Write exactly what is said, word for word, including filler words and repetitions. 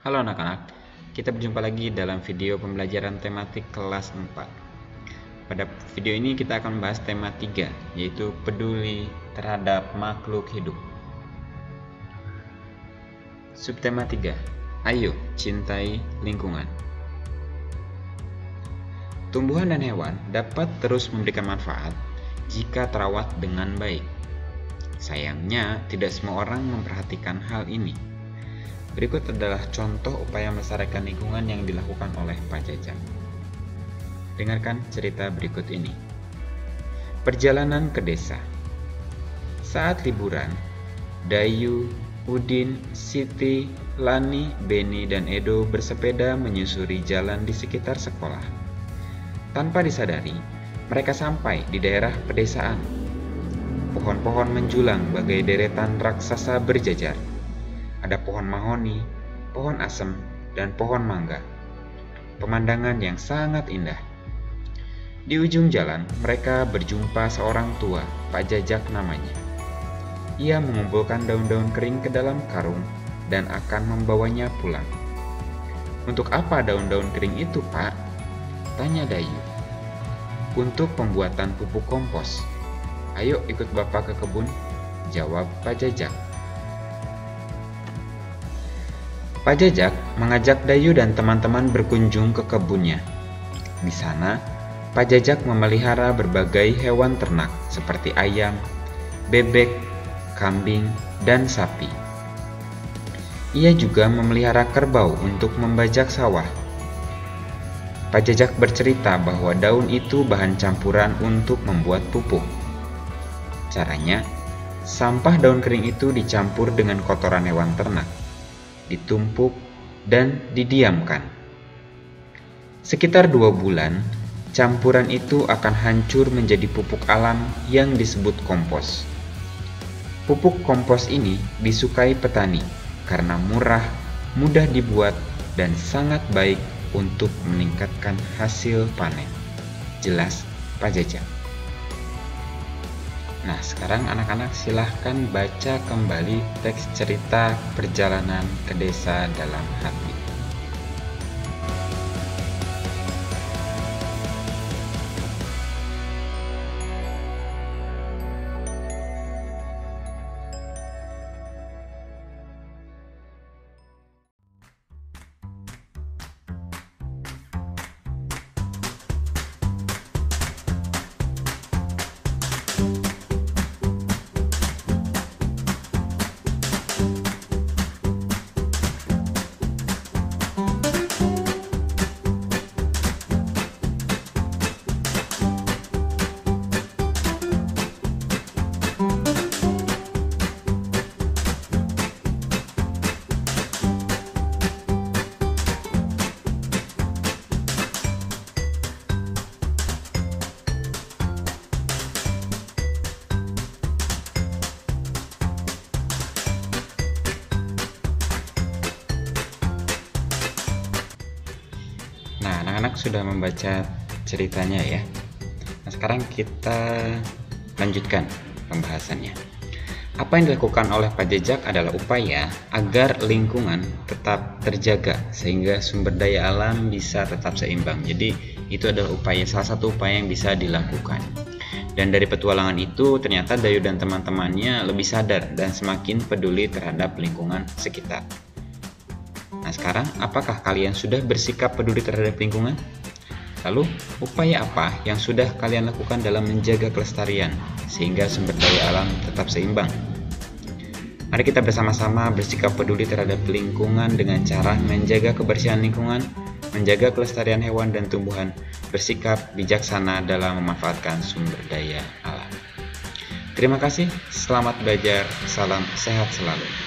Halo anak-anak, kita berjumpa lagi dalam video pembelajaran tematik kelas empat. Pada video ini kita akan membahas tema tiga, yaitu peduli terhadap makhluk hidup. Subtema tiga, ayo cintai lingkungan. Tumbuhan dan hewan dapat terus memberikan manfaat jika terawat dengan baik. Sayangnya, tidak semua orang memperhatikan hal ini. Berikut adalah contoh upaya melestarikan lingkungan yang dilakukan oleh Pak Jajak. Dengarkan cerita berikut ini. Perjalanan ke desa. Saat liburan, Dayu, Udin, Siti, Lani, Beni, dan Edo bersepeda menyusuri jalan di sekitar sekolah. Tanpa disadari, mereka sampai di daerah pedesaan. Pohon-pohon menjulang bagai deretan raksasa berjajar. Ada pohon mahoni, pohon asem, dan pohon mangga. Pemandangan yang sangat indah. Di ujung jalan, mereka berjumpa seorang tua, Pak Jajak namanya. Ia mengumpulkan daun-daun kering ke dalam karung dan akan membawanya pulang. "Untuk apa daun-daun kering itu, Pak?" tanya Dayu. "Untuk pembuatan pupuk kompos." "Ayo ikut Bapak ke kebun," jawab Pak Jajak. Pak Jajak mengajak Dayu dan teman-teman berkunjung ke kebunnya. Di sana, Pak Jajak memelihara berbagai hewan ternak seperti ayam, bebek, kambing, dan sapi. Ia juga memelihara kerbau untuk membajak sawah. Pak Jajak bercerita bahwa daun itu bahan campuran untuk membuat pupuk. Caranya, sampah daun kering itu dicampur dengan kotoran hewan ternak, ditumpuk, dan didiamkan. Sekitar dua bulan, campuran itu akan hancur menjadi pupuk alam yang disebut kompos. Pupuk kompos ini disukai petani karena murah, mudah dibuat, dan sangat baik untuk meningkatkan hasil panen. Jelas Pak Jajak. Nah, sekarang anak-anak silahkan baca kembali teks cerita perjalanan ke desa dalam hati. Nah, anak-anak sudah membaca ceritanya ya. Nah, sekarang kita lanjutkan pembahasannya. Apa yang dilakukan oleh Pak Jajak adalah upaya agar lingkungan tetap terjaga sehingga sumber daya alam bisa tetap seimbang. Jadi, itu adalah upaya salah satu upaya yang bisa dilakukan. Dan dari petualangan itu, ternyata Dayu dan teman-temannya lebih sadar dan semakin peduli terhadap lingkungan sekitar. Nah, sekarang apakah kalian sudah bersikap peduli terhadap lingkungan? Lalu, upaya apa yang sudah kalian lakukan dalam menjaga kelestarian sehingga sumber daya alam tetap seimbang? Mari kita bersama-sama bersikap peduli terhadap lingkungan dengan cara menjaga kebersihan lingkungan, menjaga kelestarian hewan dan tumbuhan, bersikap bijaksana dalam memanfaatkan sumber daya alam. Terima kasih, selamat belajar, salam sehat selalu.